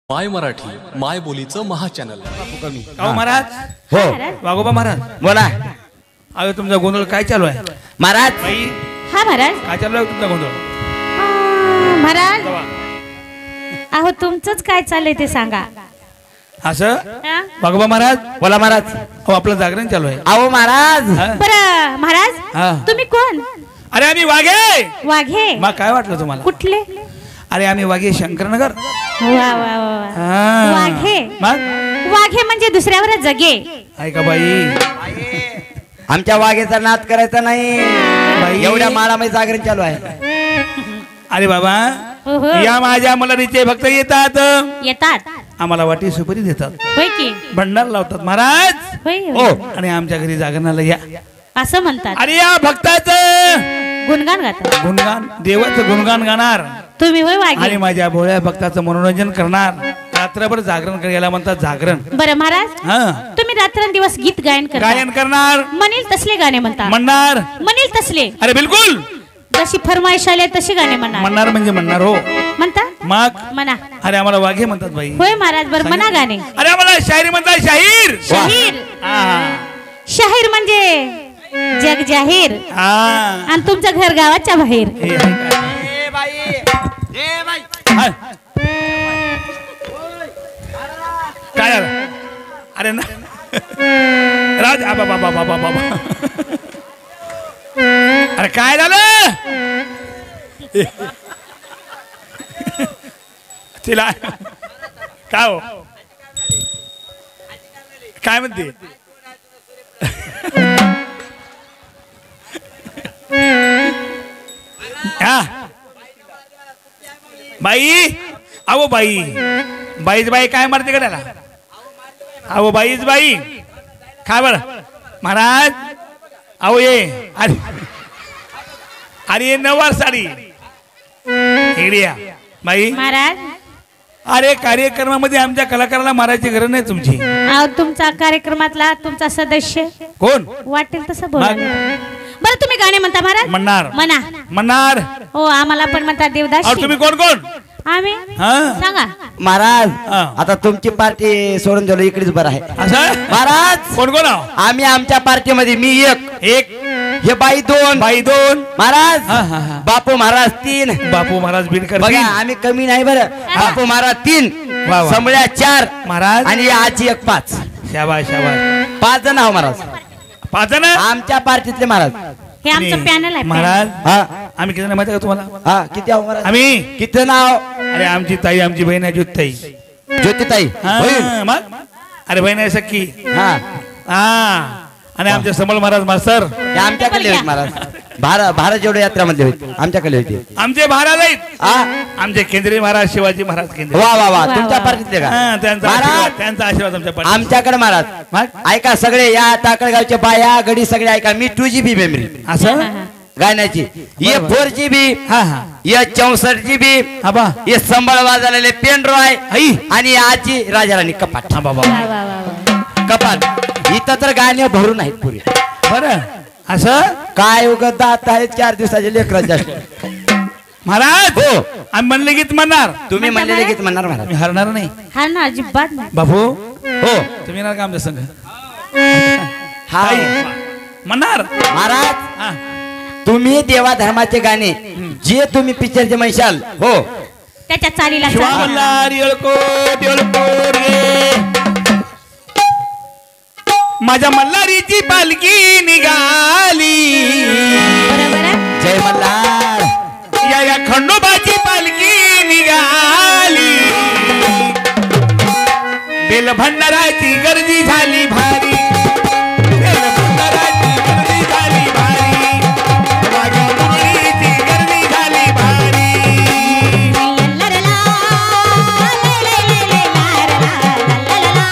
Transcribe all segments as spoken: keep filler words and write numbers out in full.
माय मराठी माय बोलीचं महाचॅनल. अहो महाराज. हो वाघोबा महाराज बोला. अहो तुमचा गोंधळ काय चालू आहे महाराज? बाई हा महाराज. काय चालू आहे तुमचा गोंधळ? आ, महाराज अहो तुमचंच काय चाललंय ते सांगा. असं हा? वाघोबा महाराज. बोला महाराज. हो आपलं जागरण चालू आहे. अहो महाराज. हा? बरं हा. महाराज तुम्ही कोण? अरे आम्ही वाघे. वाघे. मग काय वाटलं तुम्हाला? कुठले? अरे आम्ही वाघे शंकरनगर. वा वा वा वा. हा. वाघे. मग वाघे म्हणजे दुसऱ्यावर जगे. ऐका बाई आमच्या वाघेचा नाद करायचा नाही. बाई. एवढ्या माळामध्ये जागरण चालू आहे. अरे बाबा ओहो. या माझ्या मलारीचे भक्त येतात, येतात आम्हाला वाटी सुपारी देतात, होय की भंडार लावतात महाराज. होय हो होय. आणि आमच्या घरी जागरणाला या. असं म्हणतात. अरे या भक्ताचं गुणगान गातात गुणगान, देवाचं गुणगान गाणार तुम्ही होय आणि वाघे. माझ्या भोळ्या भक्ताचं मनोरंजन करणार. रात्रभर जागरण करायला म्हणतात जागरण. बरं महाराज हा तुम्ही रात्रंदिवस गीत गायन करता. गायन करणार, म्हणील तसले गाणे म्हणता. म्हणणार. म्हणील तसले अरे बिलकुल जशी फरमाईश आली तशी गाणे म्हणणार. म्हणणार म्हणजे म्हणणार. हो म्हणता मग म्हणा. अरे आम्हाला वाघे म्हणतात बाई. होय महाराज. बरं म्हणा गाणे. अरे आम्हाला शायरी म्हणतात शाहीर. शाहीर. हा. शाहीर म्हणजे जग जाहीर हा. आणि तुमचं घर गावाच्या बाहेर. हे आहे काय? हा. काय झालं? अरे ना राज आबा बाबा बाबा बाबा अरे काय झालं तिला? काय हो काय म्हणते? हा बाई. अहो बाई बाईच बाई काय मारते का त्याला? अहो बाईच बाई काय बर महाराज. अहो ये अरे अरे नवार साडी इडिया बाई. महाराज अरे कार्यक्रमामध्ये आमच्या कलाकाराला मारायची गरज नाही तुमची. अहो तुमचा कार्यक्रमातला तुमचा सदस्य कोण वाटेल तसं बोला. बरं तुम्ही गाणे म्हणता महाराज? म्हणणार म्हणा. म्हणणार. हो आम्हाला पण म्हणतात देवदास. अहो तुम्ही कोण कोण? आम्ही हा सांगा. महाराज हा. आता तुमची पार्टी सोडून झालो इकडेच बरं आहे. असं महाराज कोण कोण आहो? आम्ही आमच्या पार्टीमध्ये मी एक एक हे बाई दोन बाई दोन महाराज. हा, हा, हा. बापू महाराज तीन. बापू महाराज बिनकर बघा तीन. आम्ही कमी नाही बरं. बापू महाराज तीन, वा, वा. समळ्या चार महाराज आणि आजी एक पाच. शाबास शाबास. पाच जण आहो महाराज पाच जण. आमच्या पार्टीतले महाराज. हे आमचं आणि पॅनल आहे. महाराज हा आम्ही किती जण माहिती आहे का तुम्हाला? हा किती आहो महाराज? आम्ही किती नाव? अरे आमची ताई आमची बहीण आहे ज्योतिताई. ज्योतिताई बहीण. हा, मग अरे बहीण आहे सख्खी. हा हा आणि आमचे समल महाराज मास्तर हे आमच्याकडे होते महाराज. भारत भारत जोडो यात्रामध्ये होते आमच्याकडे होते. आमचे महाराज आहेत. हा आमचे केंद्रीय महाराज शिवाजी महाराज केंद्रीय. वा वा वा वा, तुमच्या वा. पार्टीतले का? हा, त्यांचा महाराज. आशीर्वाद त्यांचा आशीर्वाद आमच्या पाठीशी. आमच्याकडे महाराज मग? ऐका सगळे या टाकळगावच्या बाया गडी सगळे ऐका. मी टू जी बी मेमरी असं गाण्याची. ये फोर जी बी, हा हा ये चौसष्ट जी बी, हा बा ये संबळ वाजवलेले पेन ड्रॉय आई आणि आजी राजाराणी कपाट. हा बाबा वा, वा, वा, वा. कपाट इथं तर गाणे भरून आहेत पुरी. बरं असं काय उगत दात आहेत चार दिवसाचे लेकराच्या. महाराज हो आम्ही म्हणले गीत म्हणणार. तुम्ही म्हणलेले गीत म्हणणार महाराज. मी हरणार नाही. हा ना अजिबात नाही. बापू हो तुम्ही येणार का आमच्या संघ? हा ताई, म्हणणार. महाराज हा. तुम्ही देवा धर्माचे गाणे जे तुम्ही पिक्चरचे म्हणशाल हो त्याच्या चालीला शिवा चाल. मल्हार येळकोट येळकोट रे. माझ्या मल्हारीची पालखी निघाली. बरोबर आहे? जय मल्हार. या या खंडोबाची पालखी निघाली. बेल भंडाराची गर्दी झाली भारी. बेल भंडाराची गर्दी झाली भारी. माझ्या मुरळीची गर्दी झाली भारी. ललला, ललला, ललला,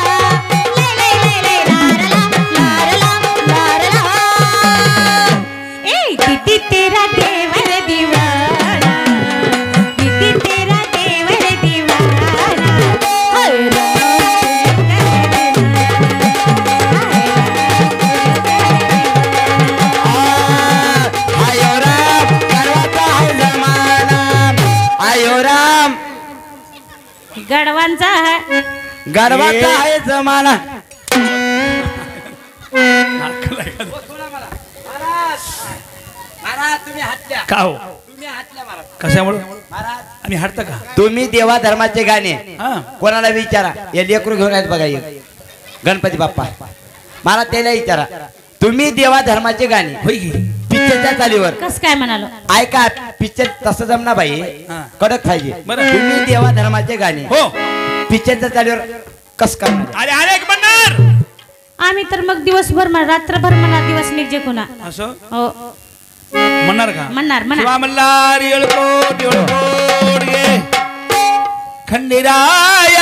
ललला, ललला. ए दीदी तेरा देवर दीवाना, दीदी तेरा देवर दीवाना. होय रे. गाढवांचा आहे गर्वाचा आहे जमाना. का हो कशामुळे आम्ही हाडता का तुम्ही देवा धर्माचे गाणे हा कोणाला विचारा या लेकरू घेऊन आहेत बघा एक गणपती बाप्पा मला त्याला विचारा तुम्ही देवा धर्माचे गाणे होय की पिक्चरच्या चालीवर कस काय म्हणालो ऐका पिक्चर तसं जमना बाई हा. कडक पाहिजे बरं. तुम्ही देवा धर्माचे गाणे हो पिक्चरच्या चालीवर कस काय अरे अरे एक म्हणणार आम्ही तर मग दिवसभर म्हणा रात्रभर म्हणा दिवस निघजे कुणा असं हो म्हणणार का म्हणणार म्हणा शिवा मल्हार येळकोट येळकोट ये खंडेराया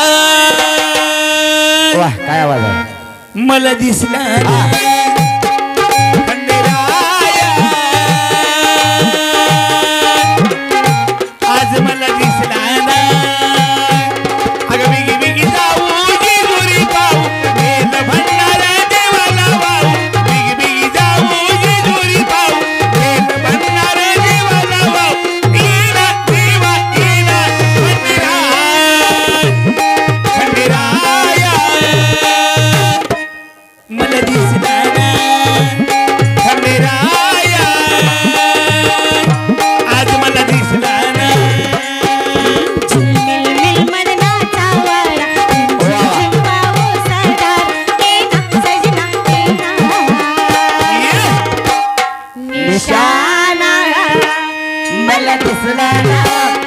वा काय आवाज आहे मला दिसला खंडेराया आज मला दिसला ना अगं बिगी बिगी जाऊ जेजुरी पाहू वेद भंडार देवाला वाहू बिगी बिगी जाऊ जेजुरी पाहू वेद भंडार देवाला वाहू इना देवा इना खंडेराया खंडेराया मला दिसला ना खंडेराया आज मला दिसला ना झिलमिल मदनाचा वाडा झिम्बावो सरदार येना सजना येना निशाणा मला दिसला ना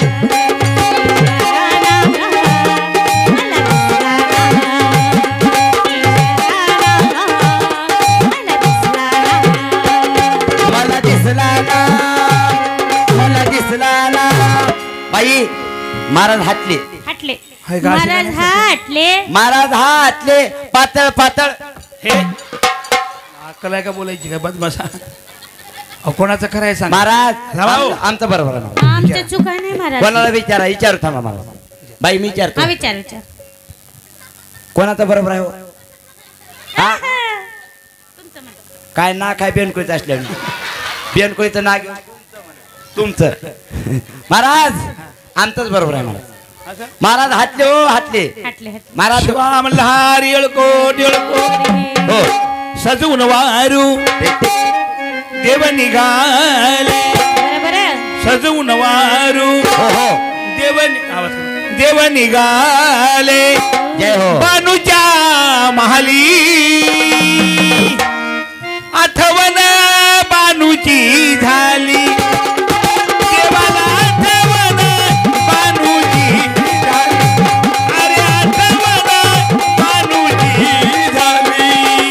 मला दिसला ना मला दिसला ना बाई महाराज हातले हटले हाय का? महाराज हटले महाराज हातले पातळ पातळ हे अक्कल आहे का बोलायची का बदमाशा अहो कोणाचं खरं आहे सांग महाराज राव. आमचं- आमचं बरोबर आहे महाराज. आमच्या चुका नाही महाराज कोणाला विचारा विचारू थांबा मला बाई मी हा विचारतो विचार विचार कोणाचं बरोबर आहे हो? हा तुमचं म्हणा. काय ना काय बेनकोळीचं असल्याने बेनकोळीचं ना घेऊन तुमचं महाराज आमचंच बरोबर आहे महाराज महाराज हातले हो हातले हटले हटले महाराज शिवा मल्हार येळकोट येळकोट हो सजून वारू देव निघाले बरोबर सजून वारू हो हो देव नि- आवाज करा. देव निघाले जय हो बानूच्या महाली आठवण बानूची झाली देवाला आठवण बानूची झाली अरे आठवण बानूची झाली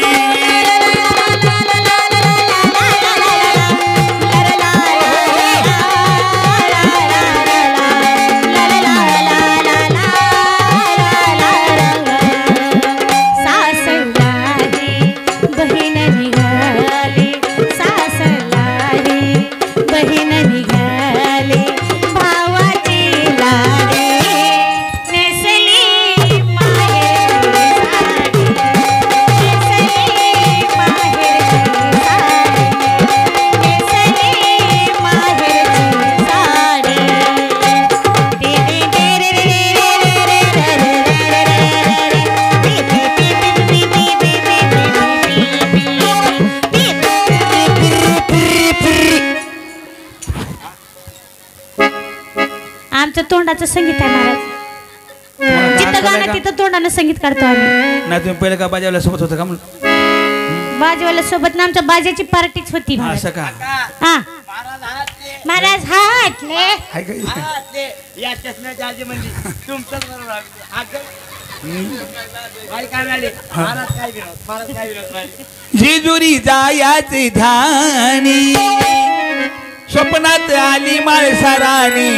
बहीण निघाली सासरला बहीण निघाली भावाची लाडी नेसली माहेरची साडी नेसली माहेरची साडी नेसली माहेरची साडी रे रे रे रे रे रे आमचं तोंडाचं संगीत आहे महाराज जिथं गाणं तिथं तोंडानं संगीत काढतो आम्ही नाही तुम्ही पहिले का बाजावल्या सोबत होतं का म्हणून बाजूवाल्या सोबत ना आमच्या बाजाची पार्टीच होती महाराज. असं का हा महाराज हाटले हाय का या चष्म्याच्या आजी म्हणजे तुमचंच बरोबर आहे. आग- बाई काय मिळाली? महाराज काय विनोद? महाराज काय विनोद मिळाले? जेजुरी जायाचे ध्यानी स्वप्नात आली माळसाराणी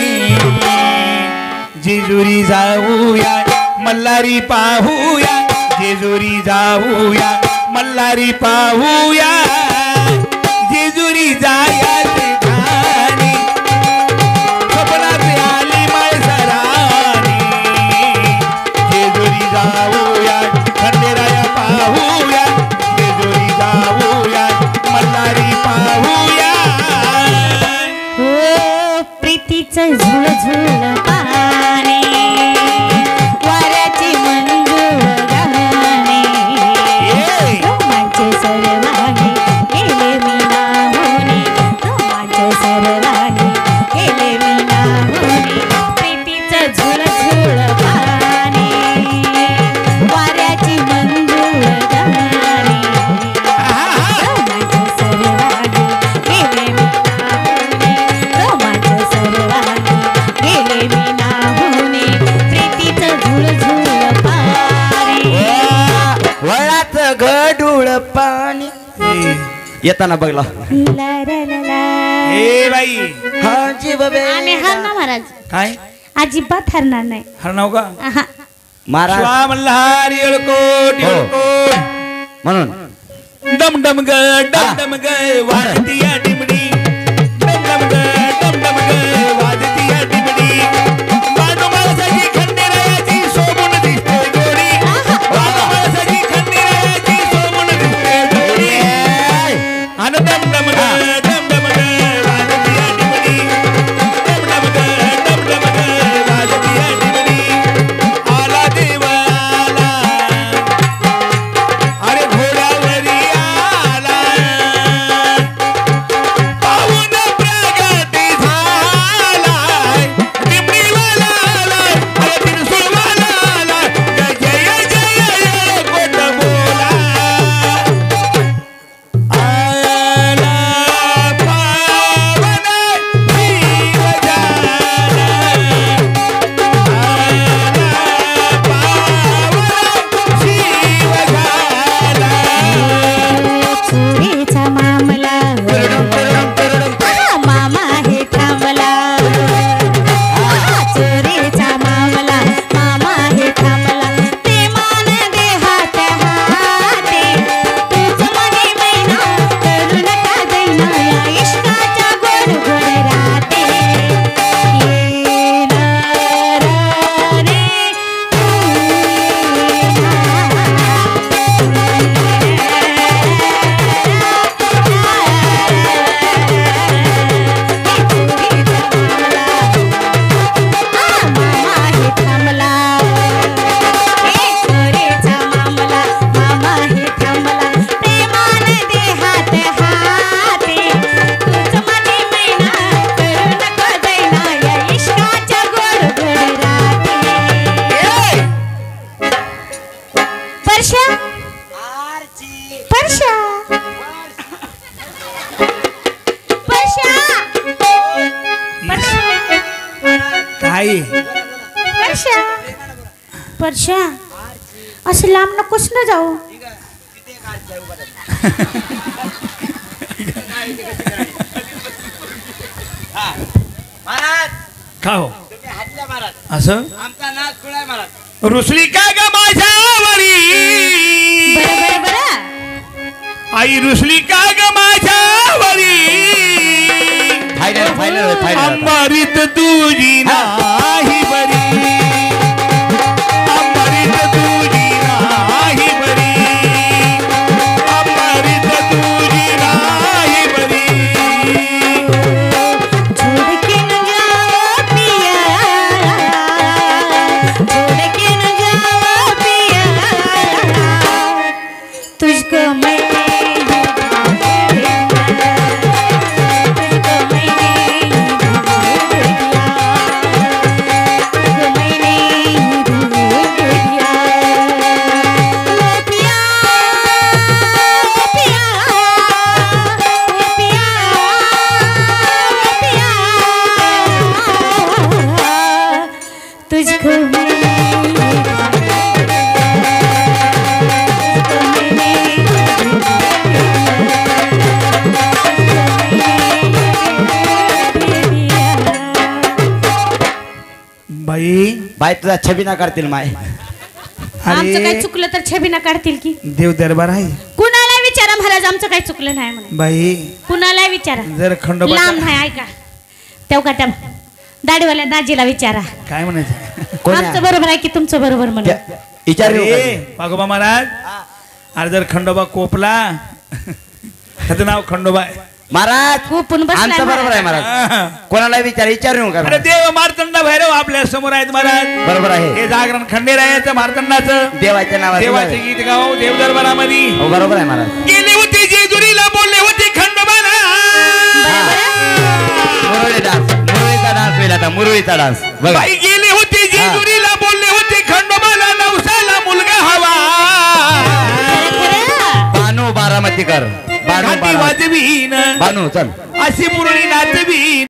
जेजुरी जाऊया मल्हारी पाहूया जेजुरी जाऊया मल्हारी पाहूया जेजुरी जायाचे ध्यानी स्वप्नात आली माळसाराणी जेजुरी जाऊया खंडेराया पाहूया जेजुरी जाऊया मल्हारी पाहूया हो प्रीतीचं झुळझुळ पाणी पाणी ए, येताना बघला ला ला ला ला. ए बाई हा जी बाबे आम्ही हरणार महाराज काय अजिबात हरणार नाही हर नाव का आहा. महाराज शिवा मल्हार येळकोट हो. येळकोट म्हणून डम डम ग डम डम ग वाजती या डिमडी डम डम ग डम डम ग वाजती या डिमडी बाजू माणसाची खंडेरायाची सोबून दिसते जोडी बाजू माणसाची खंडेरायाची सोबून दिसते जोडी आणि डम डम ग डम डम ग वाजती या डिमडी डम डम ग डम डम ग वाजती या डिमडी आला देवा आला अरे घोड्यावरी आला पाहून प्रगती झालाय डिमडीवाला आलाय अरे तिरसुळवाला आलाय जय जय जय कोट बोला आला पावन जीव झाला आला पावन जीव झाला चोरीचा मामला आहा, मामा हे थांबला आहा, चोरीचा मामला मामा हे थांबला ते मान देहात हाते तुझ मने मैना करू नका दैना या इश्काच्या गोड गोड राते येणार रे परशा परशा परशा काय परशा परशा असं लांब नकोस ना जाऊ महाराज का हो तुम्ही हातल्या महाराज असं आमचा नाच खुळाय महाराज रुसली का ग माझ्यावरी बरं बरं बरं आई रुसली का ग माझ्यावरी फायनल फायनल फायनल अंबरीत तुझी नाही बरी अंबरीत तुझी नाही बरी अंबरीत तुझी नाही बरी छोड़ के न जाओ पिया छोड़ के न जाओ पिया तुझको मैं तुझको मैंने तुझको मैंने दूर दिया ओ पिया ओ पिया ओ पिया तुझको बाई बाय तुझा छबी ना करतील माय आमचं काय चुकलं तर छबीना काढतील की देव दरबार आहे कुणाला विचारा महाराज आमचं काही चुकलं नाही म्हणून बाई कुणाला विचारा जर खंडोबा लांब नाही ऐका तेव्हा का त्या दाढीवाल्या दाजीला विचारा काय म्हणायचं कोण आमचं बरोबर आहे की तुमचं बरोबर म्हणून विचार अरे पागोबा महाराज अरे जर खंडोबा कोपला त्याचं नाव खंडोबा आहे महाराज खूपून बसलाय आमचं बरोबर आहे महाराज हा. कोणाला विचार विचारू नका अरे देव मार्तंड भैरव आपल्या समोर आहेत महाराज बरोबर आहे हे जागरण खंडेरायाचं मार्तंडाचं देवाच्या नावाचं देवाचे गीत गाव देव दरबारामध्ये हो बरोबर आहे महाराज गेले होते जेजुरीला बोलले होते खंडोबाला मुरळी डान्स मुरळीचा डान्स होईल आता मुरळीचा डान्स बघा बाई गेले होते जेजुरीला बोलले होते खंडोबाला नवसाला मुलगा हवा बानू बारामतीकर बानू घाटी बारामती वाजवीन बानू चल अशी मुरळी नाचवीन